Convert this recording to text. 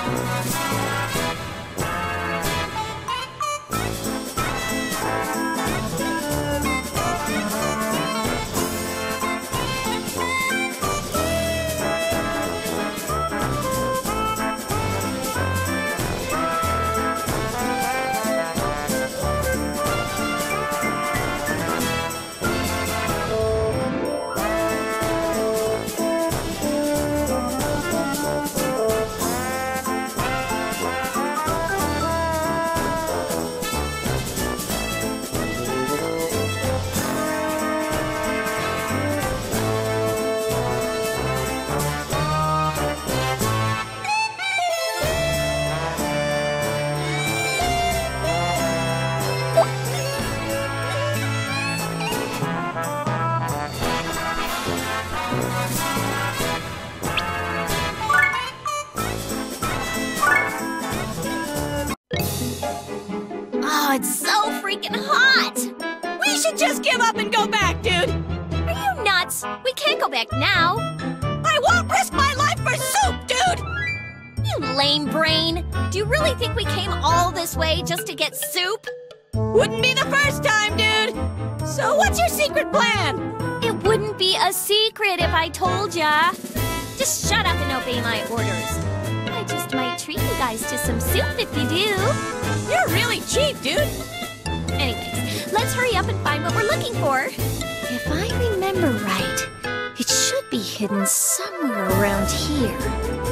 Oh, it's so freaking hot! We should just give up and go back, dude! Are you nuts? We can't go back now. I won't risk my life for soup, dude! You lame brain. Do you really think we came all this way just to get soup? Wouldn't be the first time, dude! So what's your secret plan? It wouldn't be a secret if I told ya. Just shut up and obey my orders. I just might treat you guys to some soup if you do. You're really cheap, dude! Anyways, let's hurry up and find what we're looking for. If I remember right, it should be hidden somewhere around here.